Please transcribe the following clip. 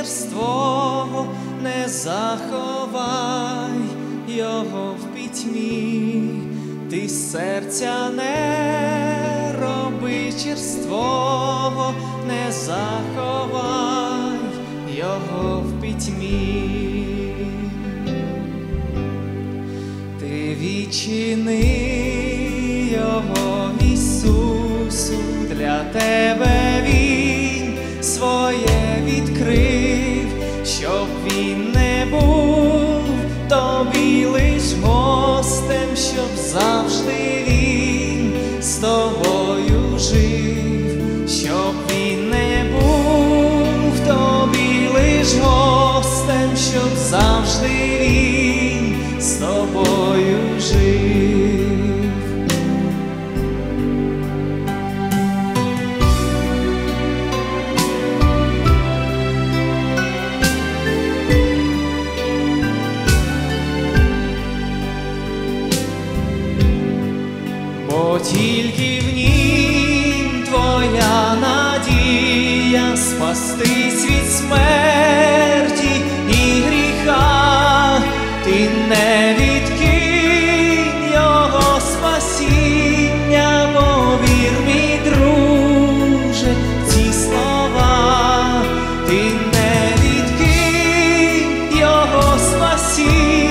черство, не заховай його в пітьмі, ти серця не роби черствого, не заховай його в пітьмі. Ти відчини його Ісусу, для тебе Він своє відкрив, щоб він не був тобі лиш гостем, щоб завжди він з тобою жив, щоб він не був тобі лиш гостем, щоб завжди він з тобою жив. Бо тільки в нім твоя надія спастись від смерті і гріха, ти не відкинь його спасіння, повір, мій друже, ці слова, ти не відкинь його спасіння.